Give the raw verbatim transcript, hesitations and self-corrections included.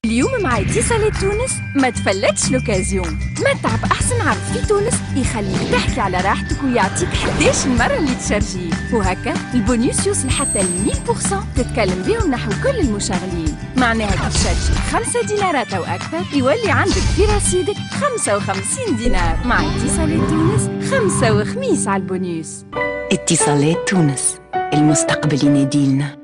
اليوم مع اتصالات تونس ما تفلتش لوكازيون. متع بأحسن عرض في تونس يخليك تحكي على راحتك ويعطيك حداش المرة اللي تشارجيه، وهكا البونيوس يوصل حتى ل مية بالمية تتكلم بهم نحو كل المشغلين. معناها كي تشارجي خمسة دينارات أو أكثر يولي عندك في رصيدك خمسة وخمسين دينار. مع اتصالات تونس خمسة وخميس على البونيوس. اتصالات تونس، المستقبل يناديلنا.